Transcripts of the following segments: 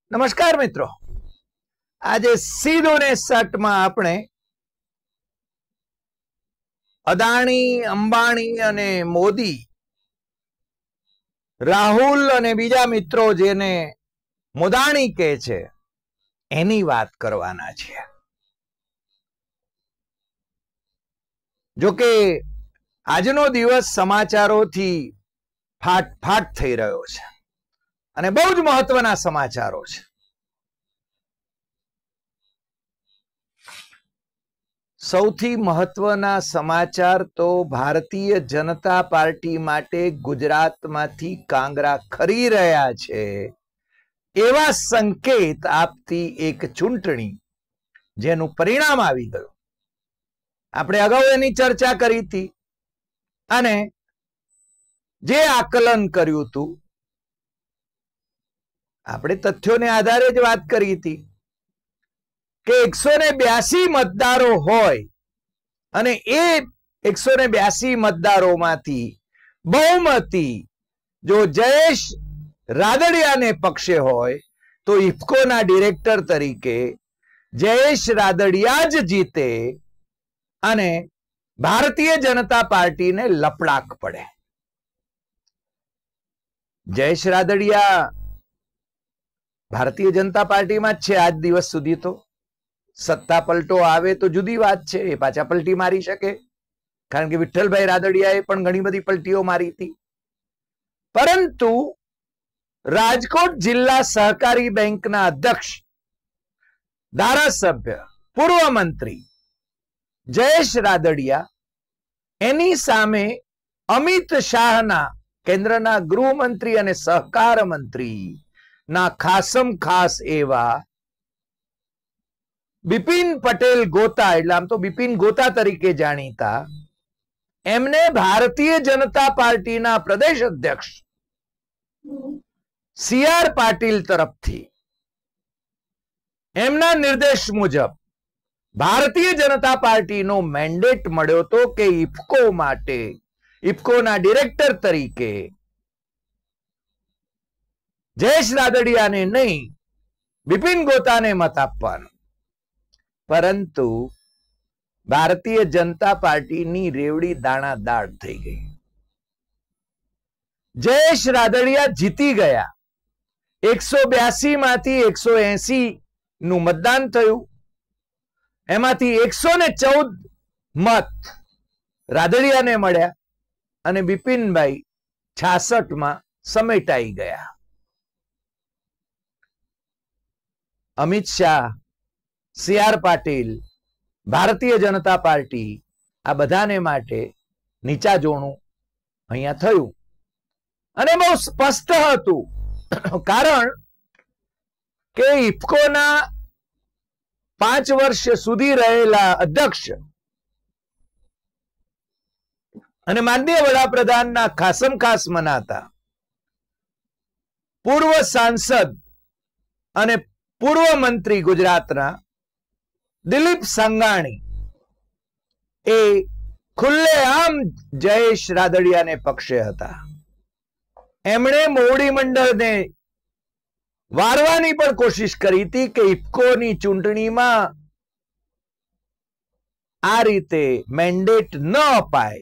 નમસ્કાર મિત્રો, આજે સીધો ને સટ માં આપણે અદાણી, અંબાણી અને મોદી, રાહુલ અને બીજા મિત્રો જેને મોદાણી કહે છે એની વાત કરવાના છે. જોકે આજનો દિવસ સમાચારોથી ફાટ થઈ રહ્યો છે અને બહુ જ મહત્વના સમાચારો છે. સૌથી મહત્વના સમાચાર તો ભારતીય જનતા પાર્ટી માટે ગુજરાતમાંથી કાંગરા ખરી રહ્યા છે એવા સંકેત આપતી એક ચૂંટણી જેનું પરિણામ આવી ગયું. આપણે અગાઉ એની ચર્ચા કરી હતી અને જે આકલન કર્યું હતું આપણે તથ્યોને આધારે જ વાત કરી હતી કે 182 મતદારો હોય અને એ 182 મતદારોમાંથી બહુમતી જો જયેશ રાદડિયાને પક્ષે હોય તો ઇફકોના ડિરેક્ટર તરીકે જયેશ રાદડિયા જ જીતે અને ભારતીય જનતા પાર્ટીને લપડાક પડે. જયેશ રાદડિયા ભારતીય જનતા પાર્ટીમાં જ છે આજ દિવસ સુધી. તો સત્તા પલટો આવે તો જુદી વાત છે, એ પાછા પલટી મારી શકે, કારણ કે વિઠ્ઠલભાઈ રાદડિયાએ પણ ઘણી બધી પલટીઓ મારી હતી. પરંતુ રાજકોટ જિલ્લા સહકારી બેંકના અધ્યક્ષ, ધારાસભ્ય, પૂર્વ મંત્રી જયેશ રાદડિયા, એની સામે અમિત શાહના, કેન્દ્રના ગૃહમંત્રી અને સહકાર મંત્રી ના ખાસમ ખાસ એવા બિપિન પટેલ ગોતા, એટલે આમ તો બિપિન ગોતા તરીકે જાણીતા, એમને ભારતીય જનતા પાર્ટીના પ્રદેશ અધ્યક્ષ CR પાટીલ તરફથી એમના નિર્દેશ મુજબ ભારતીય જનતા પાર્ટીનો મેન્ડેટ મળ્યો હતો કે ઇફકો માટે, ઇફકોના ડિરેક્ટર તરીકે જયેશ રાદડિયાને નહીં, બિપિન ગોતાને મત આપવાનો. પરંતુ ભારતીય જનતા પાર્ટીની રેવડી દાણાદાર થઈ ગઈ. જયેશ રાદડિયા જીતી ગયા. 182 માંથી 180 નું મતદાન થયું. એમાંથી 114 મત રાદડિયાને મળ્યા અને બિપિનભાઈ 66 સમેટાઈ ગયા. અમિત શાહ, CR પાટીલ, ભારતીય જનતા પાર્ટી, આ બધાને માટે નીચા જોણું અહીંયા થયું અને બહુ સ્પષ્ટ હતું. કારણ કે ઇફકોના 5 વર્ષ સુધી રહેલા અધ્યક્ષ અને માનનીય વડાપ્રધાનના ખાસમ ખાસ મનાતા પૂર્વ સાંસદ અને પૂર્વ મંત્રી ગુજરાતના દિલીપ સંઘાણી એ ખુલ્લેઆમ જયેશ રાદડિયાને પક્ષે હતા. એમણે મોવડી મંડળને વારવાની પણ કોશિશ કરી હતી કે ઇફકોની ચૂંટણીમાં આ રીતે મેન્ડેટ ન અપાય,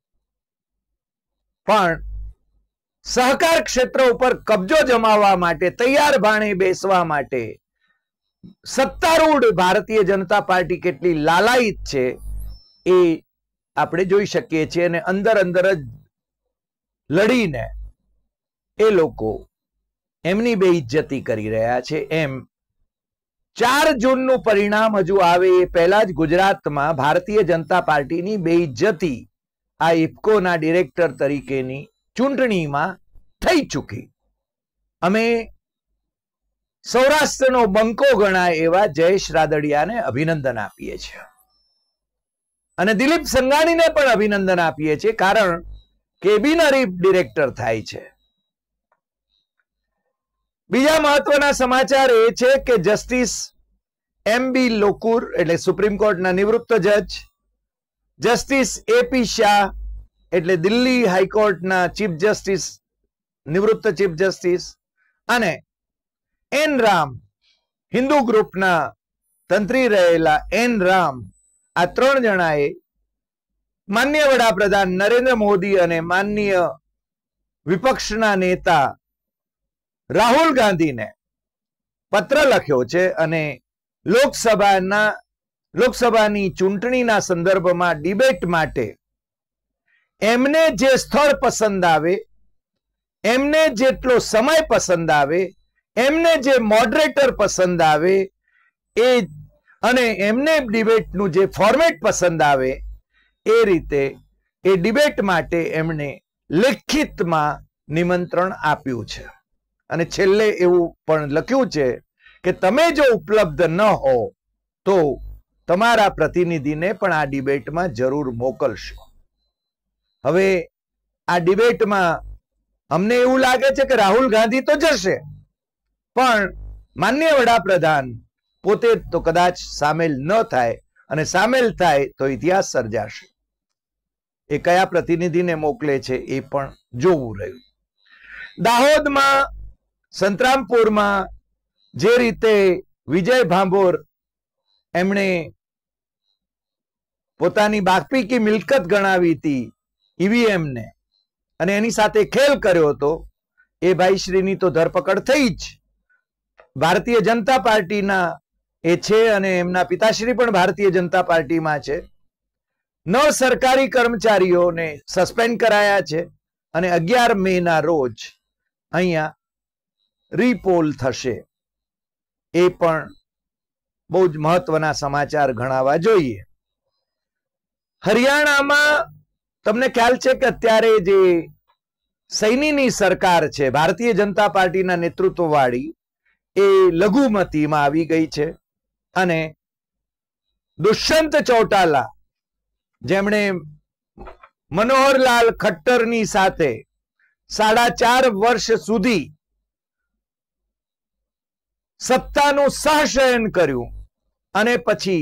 પણ સહકાર ક્ષેત્ર ઉપર કબજો જમાવવા માટે, તૈયાર ભાણે બેસવા માટે સત્તારૂઢ ભારતીય જનતા પાર્ટી કેટલી લાલાયિત છે એ આપણે જોઈ શકીએ છીએ. અને અંદર અંદર જ લડીને એ લોકો એમની બેઇજ્જતી કરી રહ્યા છે. એમ 4 જૂનનું પરિણામ હજુ આવે એ પહેલા જ ગુજરાતમાં ભારતીય જનતા પાર્ટીની બેઇજ્જતી આ ઇફકોના ડિરેક્ટર તરીકેની ચૂંટણીમાં થઈ ચૂકી. અમે સૌરાષ્ટ્રનો બંકો ગણાય એવા જયેશ રાદડિયાને અભિનંદન આપીએ છીએ અને દિલીપ સંઘાણીને પણ અભિનંદન આપીએ છીએ, કારણ કે બિનહરીફ ડિરેક્ટર થાય છે. બીજા મહત્વના સમાચાર એ છે કે જસ્ટિસ MB લોકુર, એટલે સુપ્રીમ કોર્ટના નિવૃત્ત જજ, જસ્ટિસ AP શાહ, એટલે દિલ્હી હાઈકોર્ટના ચીફ જસ્ટિસ, નિવૃત્ત ચીફ જસ્ટિસ, અને એન રામ, હિન્દુ ગ્રુપના તંત્રી રહેલા એન રામ, આ 3 જણાએ માન્ય વડાપ્રધાન નરેન્દ્ર મોદી અને માનનીય વિપક્ષના નેતા રાહુલ ગાંધીને પત્ર લખ્યો છે અને લોકસભાની ચૂંટણીના સંદર્ભમાં ડિબેટ માટે એમને જે સ્થળ પસંદ આવે, એમને જેટલો સમય પસંદ આવે, એમને જે મોડરેટર પસંદ આવે એ અને એમને ડિબેટનું જે ફોર્મેટ પસંદ આવે એ રીતે એ ડિબેટ માટે એમણે લેખિતમાં નિમંત્રણ આપ્યું છે. અને છેલ્લે એવું પણ લખ્યું છે કે તમે જો ઉપલબ્ધ ન હો તો તમારા પ્રતિનિધિને પણ આ ડિબેટમાં જરૂર મોકલશો. હવે આ ડિબેટમાં અમને એવું લાગે છે કે રાહુલ ગાંધી તો જશે, પણ માનનીય વડાપ્રધાન પોતે તો કદાચ સામેલ ન થાય, અને સામેલ થાય તો ઇતિહાસ સર્જાશે. એ કયા પ્રતિનિધિને મોકલે છે એ પણ જોવું રહ્યું. દાહોદમાં, સંતરામપુરમાં જે રીતે વિજય ભાંભોર એમણે પોતાની બાકપીકી મિલકત ગણાવી હતી ઈવીએમ ને, અને એની સાથે ખેલ કર્યો હતો, એ ભાઈશ્રીની તો ધરપકડ થઈ જ. ભારતીય જનતા પાર્ટીના એ છે અને એમના પિતાશ્રી પણ ભારતીય જનતા પાર્ટીમાં છે. 9 સરકારી કર્મચારીઓને સસ્પેન્ડ કરાયા છે અને 11 મેના રોજ અહીંયા રીપોલ થશે. એ પણ બહુ જ મહત્વના સમાચાર ગણાવા જોઈએ. હરિયાણામાં તમને ખ્યાલ છે કે અત્યારે જે સૈનીની સરકાર છે, ભારતીય જનતા પાર્ટીના નેતૃત્વવાળી, એ લઘુમતીમાં આવી ગઈ છે અને દુષ્યંત ચૌટાલા, જેમણે મનોહરલાલ ખટ્ટરની સાથે 4.5 વર્ષ સુધી સત્તાનું સહશયન કર્યું અને પછી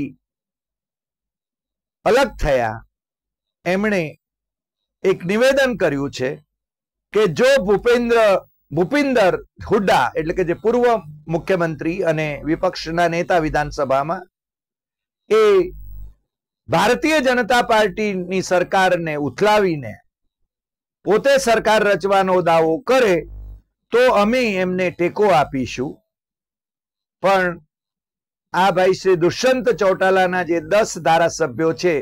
અલગ થયા, એમણે એક નિવેદન કર્યું છે કે જો ભૂપિન્દર હુડ્ડા, એટલે કે જે પૂર્વ મુખ્યમંત્રી અને વિપક્ષના નેતા વિધાનસભામાં, એ ભારતીય જનતા પાર્ટીની સરકારને ઉથલાવીને પોતે સરકાર રચવાનો દાવો કરે તો અમે એમને ટેકો આપીશું. પણ આ ભાઈ શ્રી દુષ્યંત ચૌટાલાના જે 10 ધારાસભ્યો છે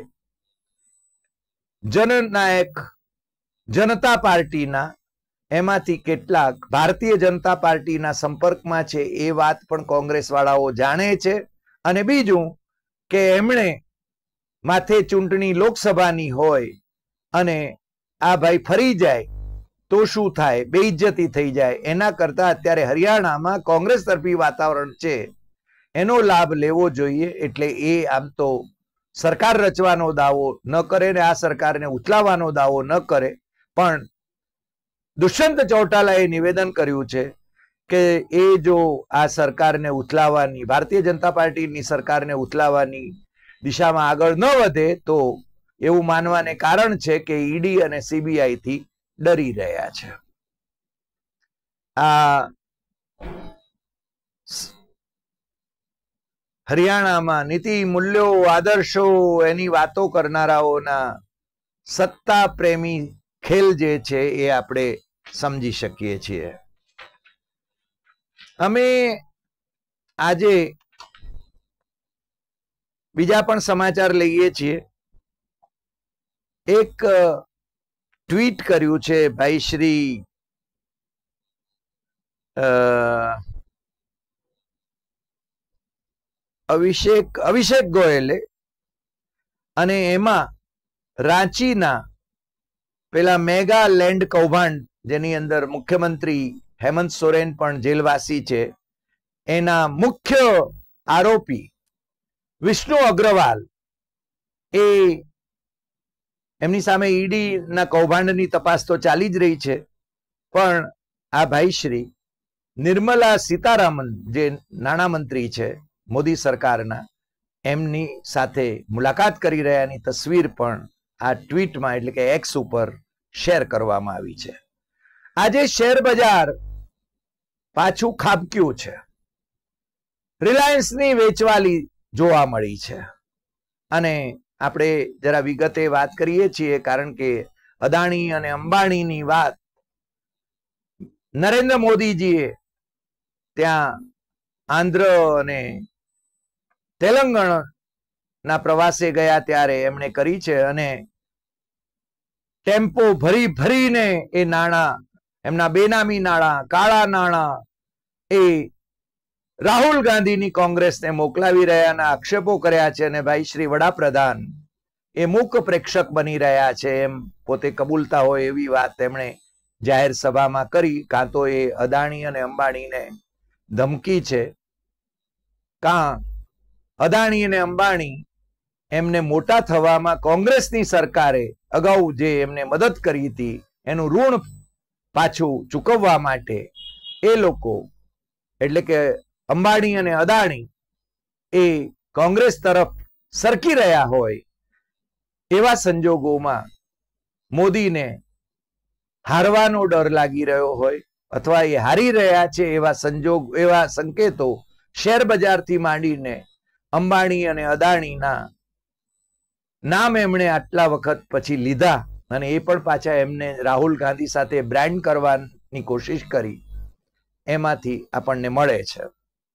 જનનાયક જનતા પાર્ટીના, એમાંથી કેટલાક ભારતીય જનતા પાર્ટીના સંપર્કમાં છે એ વાત પણ કોંગ્રેસ વાળાઓ જાણે છે. અને બીજું કે એમણે માથે ચૂંટણી લોકસભાની હોય અને આ ભાઈ ફરી જાય તો શું થાય, બેઇજ્જતી થઈ જાય, એના કરતા અત્યારે હરિયાણામાં કોંગ્રેસ તરફી વાતાવરણ છે એનો લાભ લેવો જોઈએ. એટલે એ આમ તો સરકાર રચવાનો દાવો ન કરે ને આ સરકારને ઉથલાવવાનો દાવો ન કરે, પણ દુષ્યંત ચૌટાલાએ નિવેદન કર્યું છે કે એ જો આ સરકારને ઉથલાવવાની, ભારતીય જનતા પાર્ટીની સરકારને ઉથલાવવાની દિશામાં આગળ ન વધે તો એવું માનવાને કારણ છે કે ઈડી અને સીબીઆઈ થી ડરી રહ્યા છે. આ હરિયાણામાં નીતિ, મૂલ્યો, આદર્શો એની વાતો કરનારાઓના સત્તા પ્રેમી ખેલ જે છે એ આપણે સમજી શકીએ છીએ. અમે આજે બીજા પણ સમાચાર લઈએ છીએ. એક ટ્વીટ કર્યું છે ભાઈ શ્રી અભિષેક ગોયલે, અને એમાં રાંચીના પેલા મેગા લેન્ડ કૌભાંડ, જેની અંદર મુખ્યમંત્રી હેમંત સોરેન પણ જેલવાસી છે, એના મુખ્ય આરોપી વિષ્ણુ અગ્રવાલ, એ એમની સામે ઈડી ના કૌભાંડની તપાસ તો ચાલી જ રહી છે, પણ આ ભાઈશ્રી નિર્મલા સીતારામન, જે નાણામંત્રી છે મોદી સરકારના, એમની સાથે મુલાકાત કરી રહ્યાની તસવીર પણ આ ટ્વીટમાં, એટલે કે એક્સ ઉપર શેર કરવામાં આવી છે. આજે શેર બજાર પાછું ખાબક્યું છે. રિલાયન્સની વેચવાલી જોવા મળી છે. અને આપણે જરા વિગતે વાત કરીએ છીએ, કારણ કે અદાણી અને અંબાણીની વાત નરેન્દ્ર મોદીજીએ ત્યાં આંધ્ર અને તેલંગાણા પ્રવાસે ગયા ત્યારે એમણે કરી છે. અને ટેમ્પો ભરી ભરીને એ નાણાં, એમના બેનામી નાણાં, કાળા નાણાં એ રાહુલ ગાંધીની કોંગ્રેસને મોકલાવી રહ્યાના આક્ષેપો કર્યા છે. અને ભાઈ શ્રી વડાપ્રધાન એ મૂક પ્રેક્ષક બની રહ્યા છે એમ પોતે કબૂલતા હોય એવી વાત તેમણે જાહેર સભામાં કરી. કાં તો એ અદાણી અને અંબાણીને ધમકી છે, કાં અદાણી અને અંબાણી એમને મોટા થવામાં કોંગ્રેસની સરકારે અગાઉ જે એમને મદદ કરી હતી એનું ઋણ પાછું ચૂકવવા માટે એ લોકો, એટલે કે અંબાણી અને અદાણી એ કોંગ્રેસ તરફ સરકી રહ્યા હોય એવા સંજોગોમાં મોદીને હારવાનો ડર લાગી રહ્યો હોય અથવા એ હારી રહ્યા છે એવા સંકેતો શેર બજારથી માંડીને અંબાણી અને અદાણીના નામ એમણે આટલા વખત પછી લીધા અને એ પણ પાછા એમને રાહુલ ગાંધી સાથે બ્રાન્ડ કરવાની કોશિશ કરી, એમાંથી આપણને મળે છે.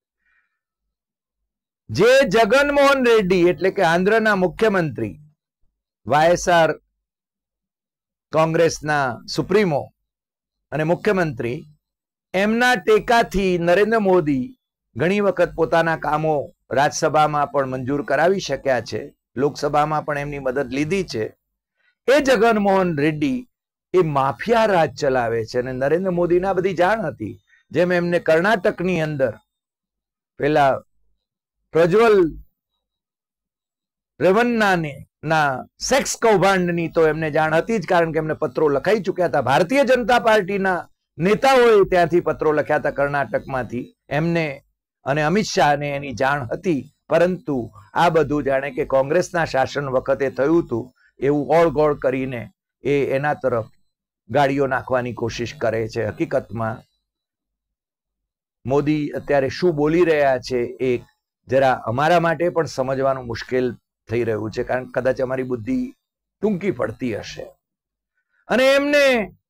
જે જગનમોહન રેડ્ડી એટલે કે આંધ્રના મુખ્યમંત્રી, વાયએસઆર કોંગ્રેસના સુપ્રીમો અને મુખ્યમંત્રી, એમના ટેકાથી નરેન્દ્ર મોદી ઘણી વખત પોતાના કામો રાજ્યસભામાં પણ મંજૂર કરાવી શક્યા છે, લોકસભામાં પણ એમની મદદ લીધી છે. એ જગનમોહન રેડ્ડી એ માફિયા રાજ ચલાવે છે અને નરેન્દ્ર મોદીને બધી જાણ હતી. જેમ એમને કર્ણાટકની અંદર પેલા પ્રજ્વલ રેવન્નાના સેક્સ કૌભાંડની તો એમને જાણ હતી જ, કારણ કે એમને પત્રો લખાઈ ચુક્યા હતા. ભારતીય જનતા પાર્ટીના નેતાઓએ ત્યાંથી પત્રો લખ્યા હતા કર્ણાટકમાંથી એમને, અને અમિત શાહને એની જાણ હતી. પરંતુ આ બધું જાણે કે કોંગ્રેસના શાસન વખતે થયું હતું એવું ઓળગોળ કરીને એ એના તરફ ગાડીઓ નાખવાની કોશિશ કરે છે. હકીકતમાં મોદી અત્યારે શું બોલી રહ્યા છે એ જરા અમારા માટે પણ સમજવાનું મુશ્કેલ થઈ રહ્યું છે, કારણ કે કદાચ અમારી બુદ્ધિ ટૂંકી પડતી હશે. અને એમને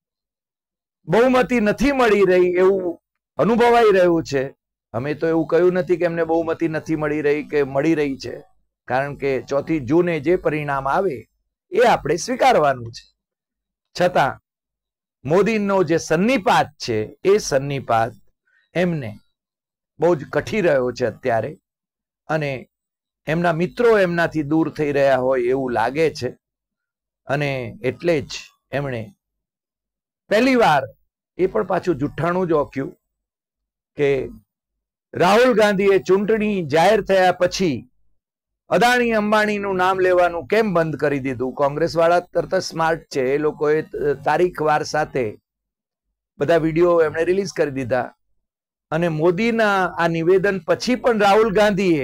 બહુમતી નથી મળી રહી એવું અનુભવાઈ રહ્યું છે. અમે તો એવું કહ્યું નથી કે એમને બહુમતી નથી મળી રહી કે મળી રહી છે, કારણ કે 4 જૂને જે પરિણામ આવે એ આપણે સ્વીકારવાનું છે. છતાં મોદીનો જે સન્નિપાત છે એ સન્નિપાત એમને બહુ જ કઠી રહ્યો છે અત્યારે, અને એમના મિત્રો એમનાથી દૂર થઈ રહ્યા હોય એવું લાગે છે. અને એટલે જ એમણે પહેલી વાર એ પણ પાછું જુઠ્ઠાણું જ ઓક્યું કે રાહુલ ગાંધીએ ચૂંટણી જાહેર થયા પછી અદાણી અંબાણીનું નામ લેવાનું કેમ બંધ કરી દીધું. કોંગ્રેસ વાળા તરત સ્માર્ટ છે, એ લોકોએ તારીખ વાર સાથે બધા વિડીયો એમણે રિલીઝ કરી દીધા. અને મોદીના આ નિવેદન પછી પણ રાહુલ ગાંધીએ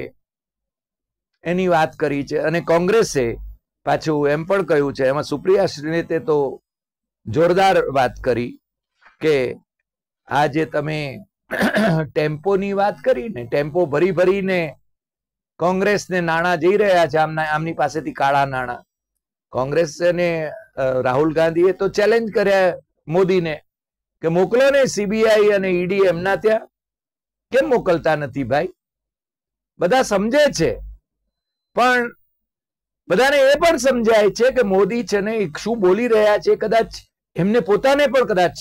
એની વાત કરી છે, અને કોંગ્રેસે પાછું એમ પણ કહ્યું છે. એમાં સુપ્રિયા શ્રીનેતે તો જોરદાર વાત કરી કે આ જે તમે ટેમ્પોની વાત કરી ને, ટેમ્પો ભરી ભરીને કોંગ્રેસને નાણાં જઈ રહ્યા છે, આમની પાસેથી કાળા નાણાં. કોંગ્રેસને રાહુલ ગાંધીએ તો ચેલેન્જ કર્યા મોદીને કે મોકલો ને સીબીઆઈ અને ઈડી એમના ત્યાં. કેમ મોકલતા નથી ભાઈ? બધા સમજે છે, પણ બધાને એ પણ સમજાય છે કે મોદી છે ને શું બોલી રહ્યા છે કદાચ એમને પોતાને પણ કદાચ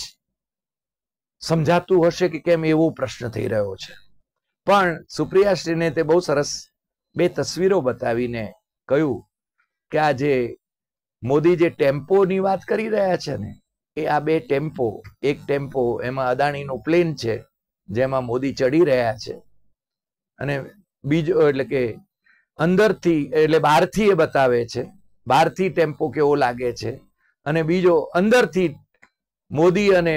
સમજાતું હશે કે કેમ, એવો પ્રશ્ન થઈ રહ્યો છે. પણ સુપ્રિયા શ્રીને તે બહુ સરસ 2 તસવીરો બતાવીને કહ્યું કે આ જે મોદી જે ટેમ્પોની વાત કરી રહ્યા છે ને, એ આ 2 ટેમ્પો, એક ટેમ્પો એમાં અદાણીનું પ્લેન છે જેમાં મોદી ચડી રહ્યા છે, અને બીજો એટલે કે અંદરથી એટલે બહારથી એ બતાવે છે, બહારથી ટેમ્પો કેવો લાગે છે, અને બીજો અંદરથી મોદી અને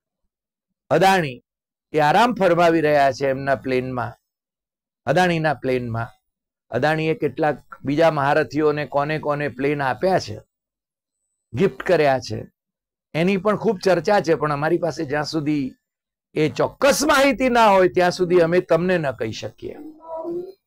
અદાણી એ આરામ ફરમાવી રહ્યા છે એમના પ્લેનમાં, અદાણીના પ્લેનમાં. અદાણીએ કેટલાક બીજા મહારથીઓને કોને કોને પ્લેન આપ્યા છે, ગિફ્ટ કર્યા છે, એની પણ ખૂબ ચર્ચા છે. પણ અમારી પાસે જ્યાં સુધી એ ચોક્કસ માહિતી ના હોય ત્યાં સુધી અમે તમને ન કહી શકીએ.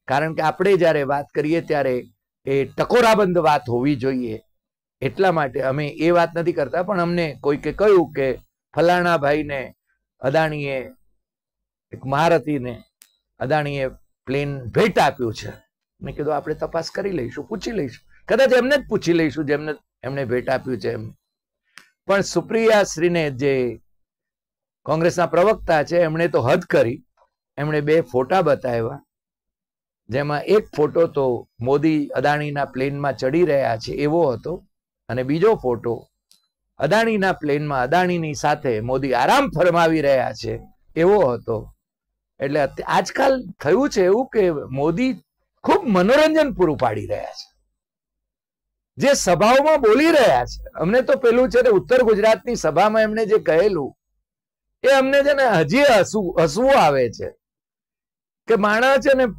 કારણ કે આપણે જ્યારે વાત કરીએ ત્યારે એ ટકોરાબંધ વાત હોવી જોઈએ, એટલા માટે અમે એ વાત નથી કરતા. પણ અમને કોઈકે કહ્યું કે ફલાણા ભાઈને અદાણીએ, એક મહારથીને અદાણીએ પ્લેન ભેટ આપ્યું છે. મેં કીધું આપણે તપાસ કરી લઈશું, પૂછી લઈશું, કદાચ એમને જ પૂછી લઈશું જેમને એમને ભેટ આપ્યું છે એમને. પણ સુપ્રિયા શ્રીને જે કોંગ્રેસના પ્રવક્તા છે એમણે તો હદ કરી. એમણે 2 ફોટા બતાવ્યા, જેમાં એક ફોટો તો મોદી અદાણીના પ્લેનમાં ચડી રહ્યા છે એવો હતો, અને બીજો ફોટો અદાણીના પ્લેનમાં અદાણીની સાથે મોદી આરામ ફરમાવી રહ્યા છે એવો હતો. એટલે આજકાલ થયું છે એવું કે મોદી ખૂબ મનોરંજન પૂરું પાડી રહ્યા છે, જે સભાઓમાં બોલી રહ્યા છે. અમને તો પેલું છે ને ઉત્તર ગુજરાતની સભામાં એમણે જે કહેલું એ અમને છે ને હજી હસવું આવે છે કે માણસ છે ને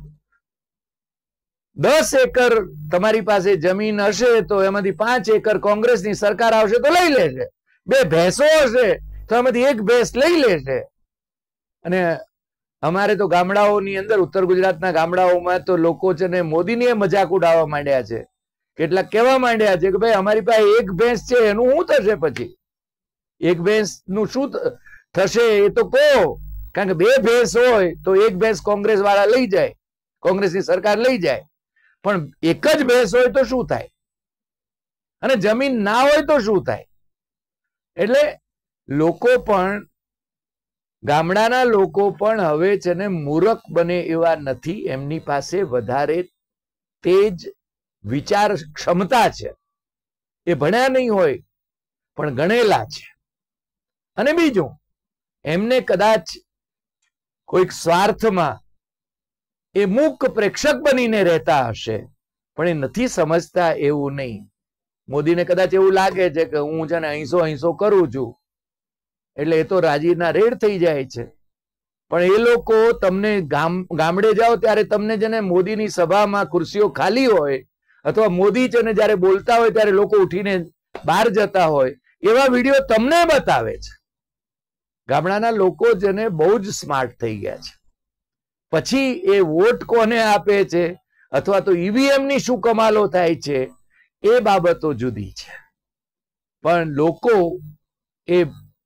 10 એકર તમારી પાસે જમીન હશે તો એમાંથી 5 એકર કોંગ્રેસની સરકાર આવશે તો લઈ લેશે, 2 ભેંસો હશે તો એમાંથી 1 ભેંસ લઈ લેશે. અને અમારે તો ગામડાઓની અંદર, ઉત્તર ગુજરાતના ગામડાઓમાં તો લોકો છે ને મોદીની મજાક ઉડાવવા માંડ્યા છે. કેટલાક કહેવા માંડ્યા છે કે ભાઈ અમારી પાસે 1 ભેંસ છે એનું શું થશે, પછી 1 ભેંસ નું શું થશે એ તો કહો. કારણ કે 2 ભેંસ હોય તો 1 ભેંસ કોંગ્રેસ વાળા લઈ જાય, કોંગ્રેસની સરકાર લઈ જાય. પણ 1 જ ભેંસ હોય તો શું થાય, અને જમીન ના હોય તો શું થાય. એટલે લોકો પણ, ગામડાના લોકો પણ હવે છે ને મૂરખ બને એવા નથી. એમની પાસે વધારે તેજ વિચાર ક્ષમતા છે. એ ભણ્યા નહીં હોય પણ ગણેલા છે. અને બીજું, એમને કદાચ કોઈક સ્વાર્થમાં એ મૂક પ્રેક્ષક બનીને રહેતા હશે, પણ એ નથી સમજતા એવું નહીં. મોદીને કદાચ એવું લાગે છે કે હું છે ને 800 કરું છું એટલે એ તો રાજીના રેડ થઈ જાય છે. પણ એ લોકો તમને ગામડે જાઓ ત્યારે તમને છે ને મોદીની સભામાં ખુરશીઓ ખાલી હોય, અથવા મોદી છે ને જયારે બોલતા હોય ત્યારે લોકો ઉઠીને બહાર જતા હોય, એવા વિડીયો તમને બતાવે છે. ગામડાના લોકો છે ને બહુ જ સ્માર્ટ થઈ ગયા છે. પછી એ વોટ કોને આપે છે અથવા તો ઈવીએમ ની શું કમાલો થાય છે એ બાબતો જુદી છે. પણ લોકો એ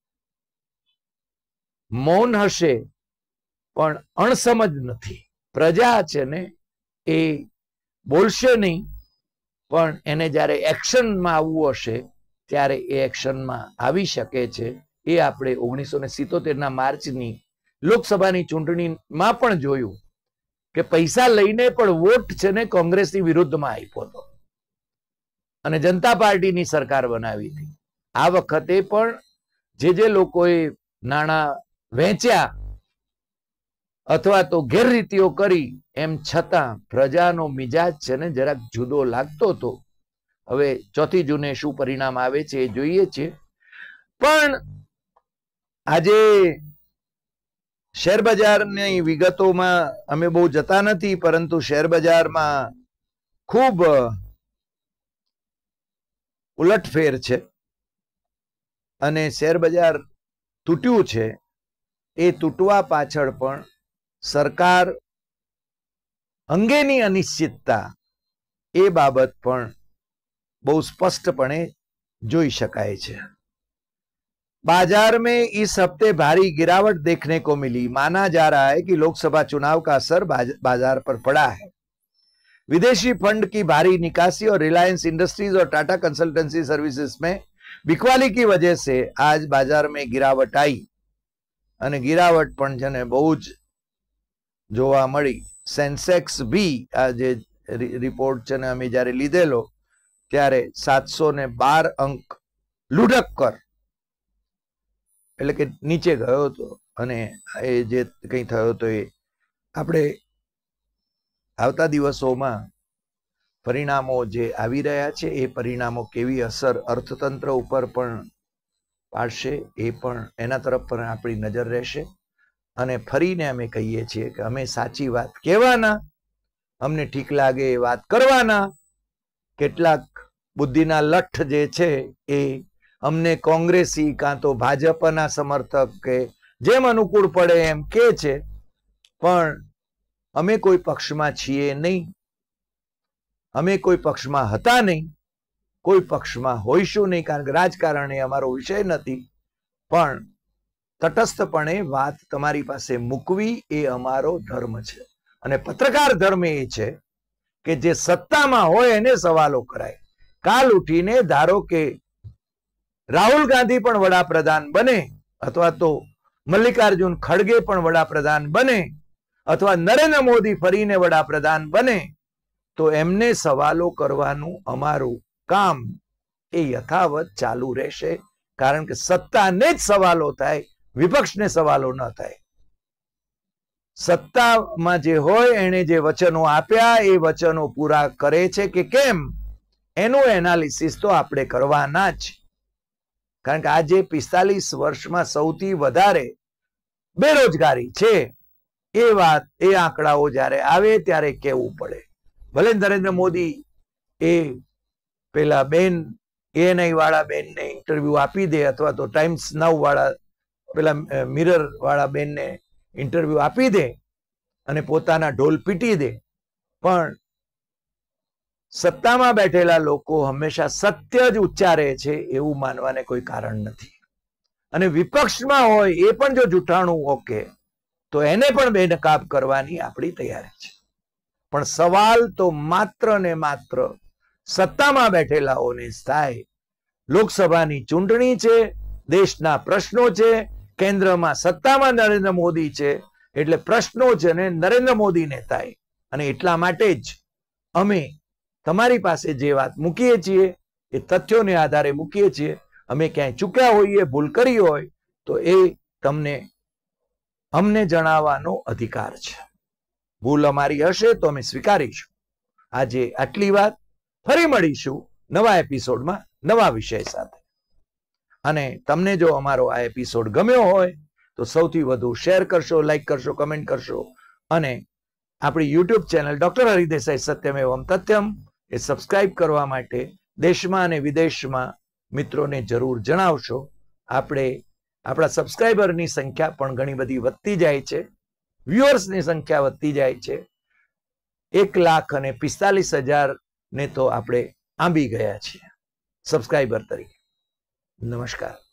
મૌન હશે પણ અણસમજ નથી. પ્રજા છે ને એ બોલશે નહીં, પણ એને જ્યારે એક્શનમાં આવવું હશે ત્યારે એ એક્શનમાં આવી શકે છે. એ આપણે 1977ના માર્ચની લોકસભાની ચૂંટણીમાં પણ જોયું કે પૈસા લઈને પણ વોટ છે ને કોંગ્રેસની વિરુદ્ધમાં આપ્યો હતો અને જનતા પાર્ટીની સરકાર બનાવી હતી. આ વખતે પણ જે લોકોએ નાણાં વેચ્યા અથવા તો ગેરરીતિઓ કરી, એમ છતાં પ્રજાનો મિજાજ છે ને જરાક જુદો લાગતો હતો. હવે 4 જૂને શું પરિણામ આવે છે એ જોઈએ છે. પણ આજે શેર બજારની વિગતોમાં અમે બહુ જતા નથી, પરંતુ શેર બજારમાં ખૂબ ઉલટફેર છે અને શેર બજાર તૂટ્યું છે. એ તૂટવા પાછળ પણ સરકાર અંગેની અનિશ્ચિતતા એ બાબત પણ બહુ સ્પષ્ટપણે જોई શકાય છે. बाजार में इस हफ्ते भारी गिरावट देखने को मिली. माना जा रहा है कि लोकसभा चुनाव का असर बाजार पर पड़ा है. विदेशी फंड की भारी निकासी और रिलायंस इंडस्ट्रीज और टाटा कंसल्टेंसी सर्विसेज में बिकवाली की वजह से आज बाजार में गिरावट आई અને गिरावट પણ છે ને બહુ જ જોવા મળી. સેન્સેક્સ બી આ જે રિપોર્ટ છે ને અમે જ્યારે લીધેલો ત્યારે 712 અંક લુઢક કર એટલે કે નીચે ગયો હતો. અને એ જે કંઈ થયો હતો એ આપણે આવતા દિવસોમાં પરિણામો જે આવી રહ્યા છે એ પરિણામો કેવી અસર અર્થતંત્ર ઉપર પણ પાડશે એ પણ એના તરફ પણ આપણી નજર રહેશે. અને ફરીને અમે કહીએ છીએ કે અમે સાચી વાત કહેવાના, અમને ઠીક લાગે એ વાત કરવાના. કેટલાક બુદ્ધિના લઠ્ઠ જે છે એ અમને કોંગ્રેસી કાં તો ભાજપના સમર્થક કે જેમ અનુકૂળ પડે એમ કે છે, પણ અમે કોઈ પક્ષમાં છીએ નહીં, અમે કોઈ પક્ષમાં હતા નહીં, કોઈ પક્ષમાં હોઈશું નહીં, કારણ કે રાજકારણ એ અમારો વિષય નથી. પણ તટસ્થપણે વાત તમારી પાસે મૂકવી એ અમારો ધર્મ છે. અને પત્રકાર ધર્મ એ છે કે જે સત્તામાં હોય એને સવાલો કરાય. કાલ ઉઠીને ધારો કે રાહુલ ગાંધી પણ વડાપ્રધાન બને, અથવા તો મલ્લિકાર્જુન ખડગે પણ વડાપ્રધાન બને, અથવા નરેન્દ્ર મોદી ફરીને વડાપ્રધાન બને, તો એમને સવાલો કરવાનું અમારું કામ એ યથાવત ચાલુ રહેશે. કારણ કે સત્તાને જ સવાલો થાય, વિપક્ષને સવાલો ન થાય. સત્તામાં જે હોય એને જે વચનો આપ્યા એ વચનો પૂરા કરે છે કે કેમ, એનું એનાલિસિસ તો આપણે કરવાના જ. કારણ કે આજે 45 વર્ષમાં સૌથી વધારે બેરોજગારી છે, એ વાત, એ આંકડાઓ જ્યારે આવે ત્યારે કહેવું પડે. ભલે નરેન્દ્ર મોદી એ પેલા બેન ANI વાળા બેનને ઇન્ટરવ્યુ આપી દે, અથવા તો ટાઈમ્સ નાઉ વાળા પેલા મિરર વાળા બેનને ઇન્ટરવ્યુ આપી દે અને પોતાના ઢોલ પીટી દે, પણ સત્તામાં બેઠેલા લોકો હંમેશા સત્ય જ ઉચ્ચારે છે એવું માનવાને કોઈ કારણ નથી. અને વિપક્ષમાં હોય એ પણ જો જૂઠાણું ઓકે તો એને પણ બેનકાબ કરવાની આપણી તૈયારી છે. પણ સવાલ તો માત્ર ને માત્ર સત્તામાં બેઠેલાઓને થાય. લોકસભાની ચૂંટણી છે, દેશના પ્રશ્નો છે, કેન્દ્રમાં સત્તામાં નરેન્દ્ર મોદી છે, એટલે પ્રશ્નો છે ને નરેન્દ્ર મોદીને થાય. અને એટલા માટે જ અમે તમારી પાસે જે વાત મૂકીએ છીએ એ તથ્યોને આધારે મૂકીએ છીએ. અમે ક્યાંય ચૂક્યા હોઈએ, ભૂલ કરી હોય તો એ અમને જણાવવાનો અધિકાર છે. ભૂલ અમારી હશે તો અમે સ્વીકારીશું. આજે આટલી વાત. ફરી મળીશું નવા એપિસોડમાં નવા વિષય સાથે. અને તમને જો અમારો આ એપિસોડ ગમ્યો હોય તો સૌથી વધુ શેર કરશો, લાઈક કરશો, કમેન્ટ કરશો, અને આપણી યુટ્યુબ ચેનલ ડોક્ટર હરિદેસાઈ સત્યમેવમ તથ્યમ એ સબસ્ક્રાઇબ કરવા માટે દેશમાં અને વિદેશમાં મિત્રોને જરૂર જણાવશો. આપણા સબસ્ક્રાઇબરની સંખ્યા પણ ઘણી બધી વધતી જાય છે, વ્યુઅર્સની સંખ્યા વધતી જાય છે. 1,45,000 ને તો આપણે આંબી ગયા છીએ સબસ્ક્રાઇબર તરીકે. નમસ્કાર.